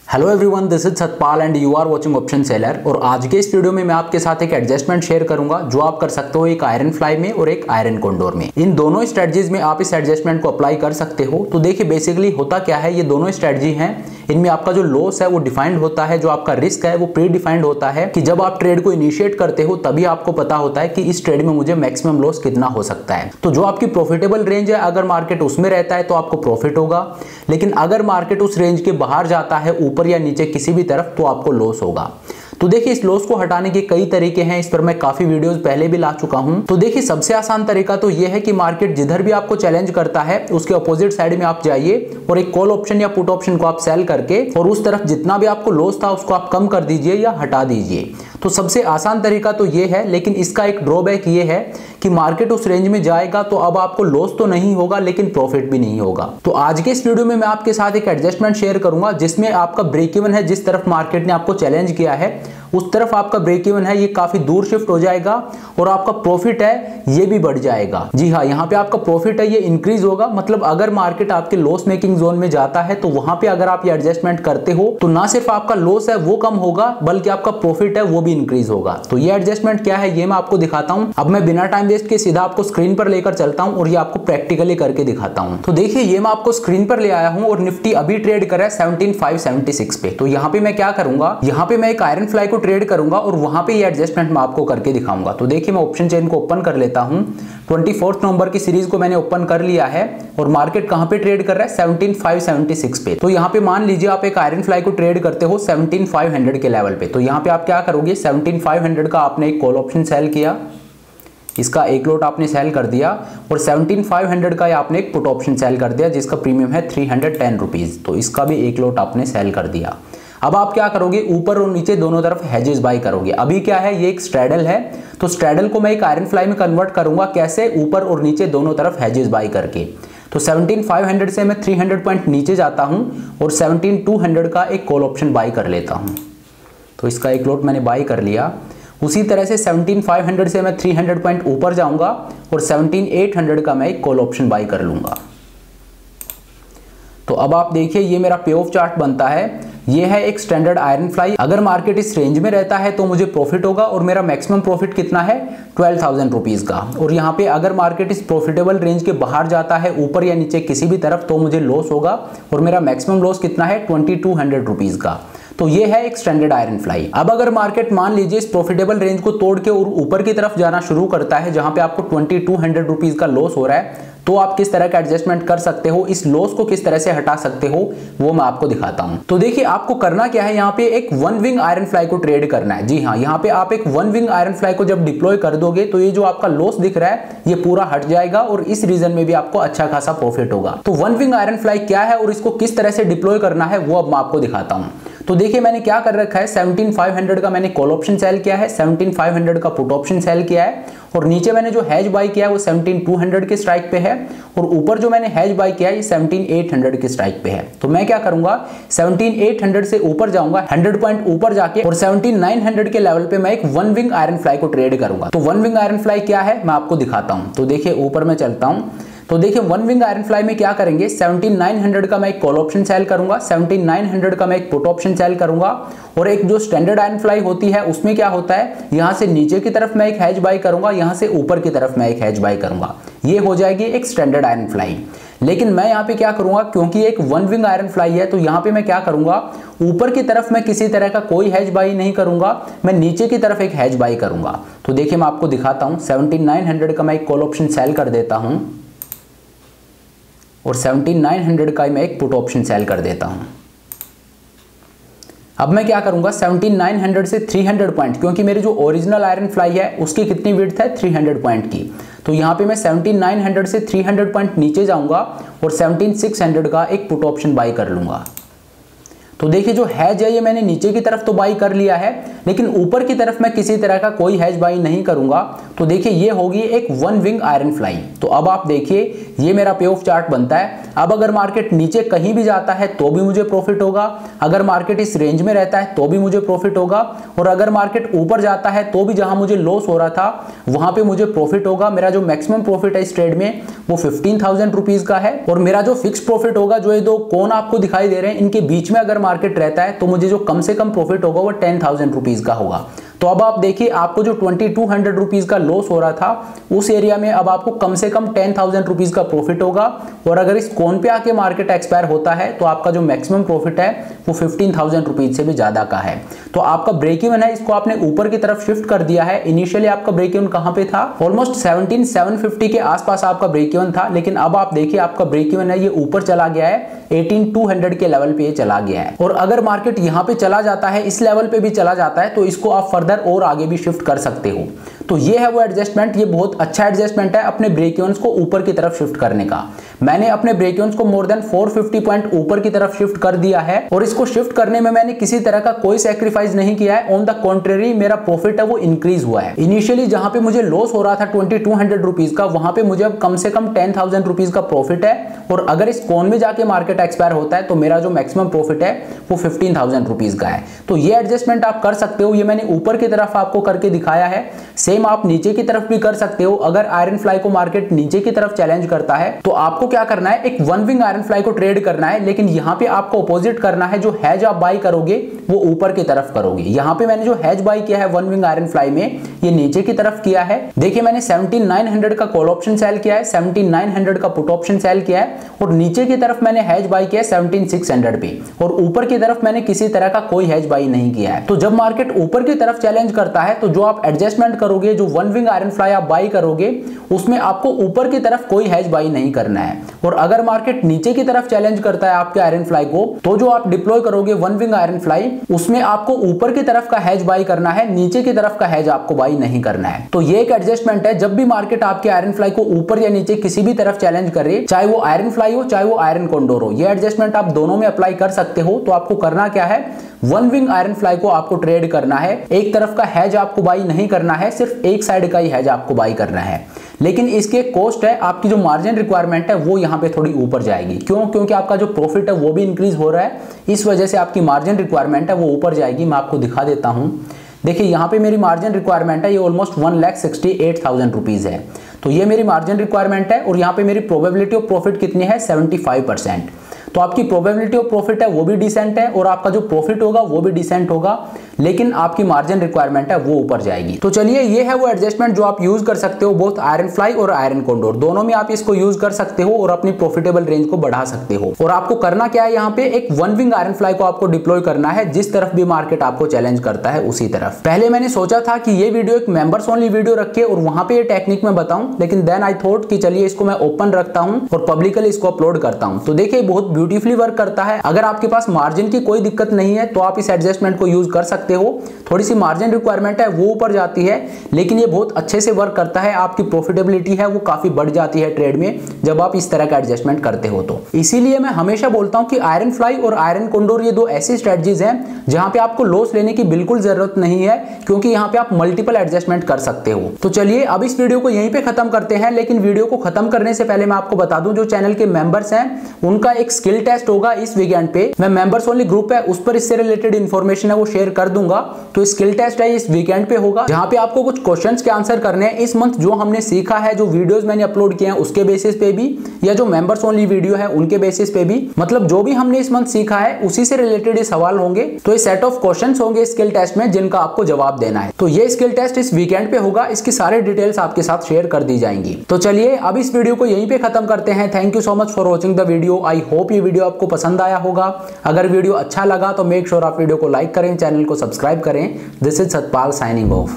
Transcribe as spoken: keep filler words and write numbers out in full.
Hello everyone, this is Satpal and you are watching option seller. और आज के इस वीडियो में मैं आपके साथ एक एडजस्टमेंट शेयर करूंगा जो आप कर सकते हो एक आयरन फ्लाई में और एक आयरन कॉन्डोर में। इन दोनों स्ट्रेटजीज में आप इस एडजस्टमेंट को अप्लाई कर सकते हो। तो देखिए बेसिकली होता क्या है, ये दोनों स्ट्रेटजी हैं, इनमें आपका जो लॉस है वो डिफाइंड होता है, जो आपका रिस्क है वो प्री डिफाइंड होता है कि जब आप ट्रेड को इनिशिएट करते हो तभी आपको पता होता है कि इस ट्रेड में मुझे मैक्सिमम लॉस कितना हो सकता है। तो जो आपकी प्रॉफिटेबल रेंज है, अगर मार्केट उसमें रहता है तो आपको प्रॉफिट होगा, लेकिन अगर मार्केट उस रेंज के बाहर जाता है ऊपर या नीचे किसी भी तरफ तो आपको लॉस होगा। तो देखिए इस लॉस को हटाने के कई तरीके हैं, इस पर मैं काफी वीडियोस पहले भी ला चुका हूं। तो देखिए सबसे आसान तरीका तो यह है कि मार्केट जिधर भी आपको चैलेंज करता है उसके अपोजिट साइड में आप जाइए और एक कॉल ऑप्शन या पुट ऑप्शन को आप सेल करके और उस तरफ जितना भी आपको लॉस था उसको आप कम कर दीजिए या हटा दीजिए। तो सबसे आसान तरीका तो ये है, लेकिन इसका एक ड्रॉबैक ये है कि मार्केट उस रेंज में जाएगा तो अब आपको लॉस तो नहीं होगा लेकिन प्रॉफिट भी नहीं होगा। तो आज के इस वीडियो में मैं आपके साथ एक एडजस्टमेंट शेयर करूंगा जिसमें आपका ब्रेक इवन है, जिस तरफ मार्केट ने आपको चैलेंज किया है उस तरफ आपका ब्रेक इवन है, ये काफी दूर शिफ्ट हो जाएगा और आपका प्रॉफिट है ये भी बढ़ जाएगा। जी हाँ, यहाँ पे आपका प्रॉफिट है ये इंक्रीज होगा। मतलब अगर मार्केट आपके लॉस मेकिंग जोन में जाता है तो वहां पे अगर आप ये एडजस्टमेंट करते हो तो ना सिर्फ आपका लॉस है वो कम होगा बल्कि आपका प्रॉफिट है वो भी इंक्रीज होगा। तो ये एडजस्टमेंट क्या है ये मैं आपको दिखाता हूँ। अब मैं बिना टाइम वेस्ट के सीधा आपको स्क्रीन पर लेकर चलता हूँ और ये आपको प्रैक्टिकली करके दिखाता हूँ। तो देखिए ये मैं आपको स्क्रीन पर ले आया हूँ और निफ्टी अभी ट्रेड कर रहा है सेवनटीन फाइव सेवेंटी सिक्स पे। तो यहाँ पे मैं क्या करूंगा, यहाँ पे मैं एक आयरन फ्लाई को ट्रेड करूंगा और वहां पे ये एडजस्टमेंट मैं आपको करके दिखाऊंगा। तो देखिए मैं ऑप्शन चेन को ओपन कर लेता हूं। चौबीस नवंबर की सीरीज को मैंने ओपन कर लिया है और मार्केट कहां पे ट्रेड कर रहा है सेवनटीन फाइव सेवेंटी सिक्स पे। तो यहां पे मान लीजिए आप एक आयरन फ्लाई को ट्रेड करते हो सेवनटीन फाइव हंड्रेड के लेवल पे। तो यहां पे आप क्या करोगे, सेवनटीन फाइव हंड्रेड का आपने एक कॉल ऑप्शन सेल किया, इसका एक लॉट आपने सेल कर दिया और सेवनटीन फाइव हंड्रेड का आपने एक पुट ऑप्शन सेल कर दिया जिसका प्रीमियम है थ्री हंड्रेड टेन रुपीज। तो इसका भी एक लॉट आपने सेल कर दिया। अब आप क्या करोगे, ऊपर और नीचे दोनों तरफ हेजेस बाय करोगे। अभी क्या है, ये एक स्ट्रैडल है तो स्ट्रैडल को मैं एक आयरन फ्लाई में कन्वर्ट करूंगा। कैसे, ऊपर और नीचे दोनों तरफ हेजेस बाय करके। तो सेवनटीन फाइव हंड्रेड से मैं थ्री हंड्रेड पॉइंट नीचे जाता हूं और सेवनटीन टू हंड्रेड का एक कॉल ऑप्शन बाय कर लेता हूं। तो इसका एक लॉट मैंने बाय कर लिया। उसी तरह से सेवनटीन फाइव हंड्रेड से मैं थ्री हंड्रेड पॉइंट ऊपर जाऊंगा और सेवनटीन एट हंड्रेड का मैं एक कॉल ऑप्शन बाय कर लूंगा। तो अब आप देखिए ये मेरा पे ऑफ चार्ट बनता है। ये है एक स्टैंडर्ड आयरन फ्लाई। अगर मार्केट इस रेंज में रहता है तो मुझे प्रॉफिट होगा और मेरा मैक्सिमम प्रॉफिट कितना है, ट्वेल्व थाउजेंड रुपीज का। और यहाँ पे अगर मार्केट इस प्रॉफिटेबल रेंज के बाहर जाता है ऊपर या नीचे किसी भी तरफ तो मुझे लॉस होगा और मेरा मैक्सिमम लॉस कितना है, ट्वेंटी टू हंड्रेड रुपीज का। तो ये है एक स्टैंडर्ड आयरन फ्लाई। अब अगर मार्केट मान लीजिए इस प्रॉफिटेबल रेंज को तोड़ के और ऊपर की तरफ जाना शुरू करता है जहां पे आपको ट्वेंटी टू हंड्रेड रुपीज का लॉस हो रहा है, तो आप किस तरह का एडजस्टमेंट कर सकते हो, इस लॉस को किस तरह से हटा सकते हो वो मैं आपको दिखाता हूं। तो देखिए आपको करना क्या है, यहाँ पे एक वन विंग आयरन फ्लाई को ट्रेड करना है। जी हाँ, यहाँ पे आप एक वन विंग आयरन फ्लाई को जब डिप्लॉय कर दोगे तो ये जो आपका लॉस दिख रहा है ये पूरा हट जाएगा और इस रीजन में भी आपको अच्छा खासा प्रॉफिट होगा। तो वन विंग आयरन फ्लाई क्या है और इसको किस तरह से डिप्लॉय करना है वो अब मैं आपको दिखाता हूं। तो देखिए मैंने क्या कर रखा है, सेवनटीन फाइव हंड्रेड का मैंने कॉल ऑप्शन सेल किया है, सेवनटीन फाइव हंड्रेड का पुट ऑप्शन सेल किया है और नीचे मैंने जो हैज बाय किया है वो सेवनटीन टू हंड्रेड के स्ट्राइक पे है और ऊपर जो मैंने हैज बाय किया है ये सेवनटीन एट हंड्रेड के स्ट्राइक पे है। तो मैं क्या करूंगा, सेवनटीन एट हंड्रेड से ऊपर जाऊंगा, हंड्रेड पॉइंट ऊपर जाके और सेवनटीन नाइन हंड्रेड के लेवल पे मैं एक वन विंग आयरन फ्लाई को ट्रेड करूंगा। तो वन विंग आयरन फ्लाई क्या है मैं आपको दिखाता हूं। तो देखिए ऊपर मैं चलता हूं। तो देखिए वन विंग आयरन फ्लाई में क्या करेंगे, सेवनटीन नाइन हंड्रेड का मैं एक कॉल ऑप्शन सेल करूंगा, सेवनटीन नाइन हंड्रेड का मैं एक पुट ऑप्शन सेल करूंगा और एक जो स्टैंडर्ड आयरन फ्लाई होती है उसमें क्या होता है, यहां से नीचे की तरफ मैं एक हैज बाय करूंगा, यहां से ऊपर की तरफ मैं एक हैज बाय करूंगा। ये हो जाएगी एक स्टैंडर्ड आयरन फ्लाई। लेकिन मैं यहाँ पे क्या करूंगा, क्योंकि एक वन विंग आयरन फ्लाई है तो यहाँ पे मैं क्या करूंगा, ऊपर की तरफ मैं किसी तरह का कोई हैज बाय नहीं करूंगा, मैं नीचे की तरफ एक हैज बाय करूंगा। तो देखिए मैं आपको दिखाता हूं, सेवनटीन नाइन हंड्रेड का मैं एक कॉल ऑप्शन सेल कर देता हूं और सेवनटीन नाइन हंड्रेड का मैं एक पुट ऑप्शन सेल कर देता हूं। अब मैं क्या करूंगा, सेवनटीन नाइन हंड्रेड से थ्री हंड्रेड पॉइंट, क्योंकि मेरी जो ओरिजिनल आयरन फ्लाई है उसकी कितनी विड्थ है, थ्री हंड्रेड पॉइंट की। तो यहाँ पे मैं सेवनटीन नाइन हंड्रेड से थ्री हंड्रेड पॉइंट नीचे जाऊंगा और सेवनटीन सिक्स हंड्रेड का एक पुट ऑप्शन बाय कर लूंगा। तो देखिए जो हैज है ये मैंने नीचे की तरफ तो बाई कर लिया है लेकिन ऊपर की तरफ मैं किसी तरह का कोई हैज बाई नहीं करूंगा। तो देखिए ये होगी एक वन विंग आयरन फ्लाई। तो अब आप देखिए ये मेरा पे ऑफ चार्ट बनता है। अब अगर मार्केट नीचे कहीं भी जाता है तो भी मुझे प्रॉफिट होगा, अगर मार्केट इस रेंज में रहता है तो भी मुझे प्रॉफिट होगा, और अगर मार्केट ऊपर जाता है तो भी जहां मुझे लॉस हो रहा था वहां पे मुझे प्रॉफिट होगा। मेरा जो मैक्सिमम प्रॉफिट है इस ट्रेड में वो फिफ्टीन थाउजेंड रुपीज का है, और मेरा जो फिक्स प्रॉफिट होगा, जो ये दो कोन आपको दिखाई दे रहे हैं इनके बीच में अगर मार्केट रहता है तो मुझे जो कम से कम प्रॉफिट होगा वो टेन थाउजेंड रुपीज का होगा। तो अब आप देखिए आपको जो ट्वेंटी टू हंड्रेड रुपीज का लॉस हो रहा था उस एरिया में अब आपको कम से कम टेन थाउजेंड रुपीज का प्रॉफिट होगा। और अगर इस कोन पे आके मार्केट एक्सपायर होता है तो आपका जो मैक्सिमम प्रॉफिट है वो फिफ्टीन थाउजेंड रुपीज से भी ज्यादा का है। तो आपका ब्रेक इवन है इसको आपने ऊपर की तरफ शिफ्ट कर दिया है। इनिशियली आपका ब्रेक इवन कहां पे था, ऑलमोस्ट सेवनटीन सेवन फिफ्टी के आसपास आपका ब्रेक इवन था, लेकिन अब आप देखिए आपका ब्रेक इवन है ये ऊपर चला गया है, एटीन टू हंड्रेड के लेवल पे ये चला गया है। और अगर मार्केट यहां पे चला जाता है, इस लेवल पे भी चला जाता है, तो इसको आप फर्दर और आगे भी शिफ्ट कर सकते हो। तो ये है वो एडजस्टमेंट, ये बहुत अच्छा एडजस्टमेंट है अपने ब्रेक इवन्स को ऊपर की तरफ शिफ्ट करने का। मैंने अपने ब्रेक इवन्स को more than four fifty point ऊपर की तरफ शिफ्ट कर दिया है और इसको शिफ्ट करने में मैंने किसी तरह का कोई सैक्रिफाइस नहीं किया है। ऑन द कॉन्ट्रेरी मेरा प्रॉफिट है वो इंक्रीज हुआ है। इनिशियली जहां पे मुझे लॉस हो रहा था ट्वेंटी टू हंड्रेड रुपीज का, वहां पे मुझे अब कम से कम टेन थाउजेंड रुपीज का प्रॉफिट है। और अगर इस कोन में जाके मार्केट एक्सपायर होता है तो मेरा जो मैक्सिमम प्रॉफिट है वो फिफ्टीन थाउजेंड रुपीज का है। तो ये एडजस्टमेंट आप कर सकते हो, ये मैंने ऊपर की तरफ आपको करके दिखाया है। सेम आप नीचे की तरफ भी कर सकते हो। अगर आयरन फ्लाई को मार्केट नीचे की तरफ चैलेंज करता है तो आपको क्या करना है, एक वन विंग आयरन फ्लाई को ट्रेड करना है, लेकिन यहां पे आपको अपोजिट करना है। जो हैज आप बाई करोगे वो ऊपर की तरफ करोगे। यहां पे मैंने जो हैज बाई किया है वन विंग आयरन फ्लाई में, ये नीचे की तरफ किया है। देखिए मैंने सेवनटीन नाइन हंड्रेड का कॉल ऑप्शन सेल किया है, सेवनटीन नाइन हंड्रेड का पुट ऑप्शन सेल किया है और नीचे की तरफ मैंने हैज बाई किया है सेवनटीन सिक्स हंड्रेड पे, और ऊपर की तरफ मैंने किसी तरह का कोई हैज बाई नहीं किया है। तो जब मार्केट ऊपर की तरफ चैलेंज करता है तो जो आप एडजस्टमेंट करोगे, जो वन विंग आयरन फ्लाई आप बाई करोगे, उसमें आपको ऊपर की तरफ कोई हैज बाई नहीं करना है। और अगर मार्केट नीचे की तरफ चैलेंज करता है आपके आयरन फ्लाई को, तो जो आप डिप्लॉय करोगे वन विंग आयरन फ्लाई, उसमें आपको ऊपर की तरफ का हैज बाई करना है, नीचे की तरफ का हैज आपको बाई नहीं करना है। तो ये एक एडजस्टमेंट है। जब भी मार्केट आपके आयरन फ्लाई को ऊपर या नीचे किसी भी तरफ चैलेंज करे, चाहे वो आयरन फ्लाई हो चाहे वो आयरन कॉन्डोर हो, ये एडजस्टमेंट आप दोनों में अप्लाई कर सकते हो। तो आपको करना क्या है, वन विंग आयरन फ्लाई को आपको ट्रेड करना है। एक तरफ का हैज आपको बाई नहीं करना है, सिर्फ एक साइड का ही हैज आपको बाई करना है। लेकिन इसके कॉस्ट है, आपकी जो मार्जिन रिक्वायरमेंट है वो यहाँ पे थोड़ी ऊपर जाएगी। क्यों? क्योंकि आपका जो प्रॉफिट है वो भी इंक्रीज हो रहा है, इस वजह से आपकी मार्जिन रिक्वायरमेंट है वो ऊपर जाएगी। मैं आपको दिखा देता हूँ। देखिए यहाँ पे मेरी मार्जिन रिक्वायरमेंट है ये almost one lakh sixty eight thousand rupees है। तो ये मेरी मार्जिन रिक्वायरमेंट है और यहाँ पे मेरी प्रोबेबिलिटी ऑफ प्रॉफिट कितनी है, सेवेंटी फाइव परसेंट। तो आपकी प्रोबेबिलिटी ऑफ प्रॉफिट है वो भी डिसेंट है और आपका जो प्रॉफिट होगा वो भी डिसेंट होगा, लेकिन आपकी मार्जिन रिक्वायरमेंट है वो ऊपर जाएगी। तो चलिए ये है वो एडजस्टमेंट जो आप यूज कर सकते हो, बोथ आयरन फ्लाई और आयरन कॉन्डोर दोनों में आप इसको यूज कर सकते हो और अपनी प्रॉफिटेबल रेंज को बढ़ा सकते हो। और आपको करना क्या है, यहाँ पे एक वन विंग आयरन फ्लाई को आपको डिप्लॉय करना है, जिस तरफ भी मार्केट आपको चैलेंज करता है उसी तरफ। पहले मैंने सोचा था कि ये वीडियो एक मेंबर्स ओनली वीडियो रखे और वहां पे ये टेक्निक में बताऊं, लेकिन देन आई थॉट कि चलिए इसको मैं ओपन रखता हूं और पब्लिकली इसको अपलोड करता हूं। तो देखिए बहुत ब्यूटीफुली वर्क करता है। अगर आपके पास मार्जिन की कोई दिक्कत नहीं है तो आप इस एडजस्टमेंट को यूज कर सकते हो। थोड़ी सी मार्जिन रिक्वायरमेंट है वो ऊपर जाती है, लेकिन ये बहुत अच्छे से वर्क करता है। आपकी प्रॉफिटेबिलिटी है वो काफी बढ़ जाती है ट्रेड में जब आप इस तरह का एडजस्टमेंट करते हो। तो इसीलिए मैं हमेशा बोलता हूं कि आयरन फ्लाई और आयरन कॉन्डोर ये दो ऐसी स्ट्रेटजीज हैं जहां पे आपको लॉस लेने की बिल्कुल जरूरत नहीं है, क्योंकि यहाँ पे आप मल्टीपल एडजस्टमेंट कर सकते हो। तो चलिए अब इस वीडियो को यहीं पे खत्म करते हैं, लेकिन वीडियो को खत्म करने से पहले मैं आपको बता दूं, जो चैनल के मेंबर्स हैं उनका एक स्किल टेस्ट होगा इस वीकेंड पे। मैं मेंबर्स ओनली ग्रुप है उस पर इससे रिलेटेड इंफॉर्मेशन है वो शेयर कर दूंगा। तो स्किल टेस्ट है इस वीकेंड पे होगा, जहां पे आपको कुछ क्वेश्चंस के आंसर करने हैं। इस मंथ जो हमने सीखा है, जो वीडियोस मैंने अपलोड किए हैं उसके बेसिस पे भी, या जो मेंबर्स ओनली वीडियो है उनके बेसिस पे भी, मतलब जो भी हमने इस मंथ सीखा है उसी से रिलेटेड ये सवाल होंगे। तो ये सेट ऑफ क्वेश्चंस होंगे स्किल टेस्ट में जिनका आपको जवाब देना है। तो ये स्किल टेस्ट इस वीकेंड पे होगा, इसकी सारी डिटेल्स आपके साथ शेयर कर दी जाएंगी। तो चलिए अब इस वीडियो को यहीं पे खत्म करते हैं। Thank you so much for watching the video. I hope ये वीडियो आपको पसंद आया होगा। अगर वीडियो अच्छा लगा तो मेक श्योर आप वीडियो को लाइक करें, चैनल को सब्सक्राइब करें। This is Satpal signing of.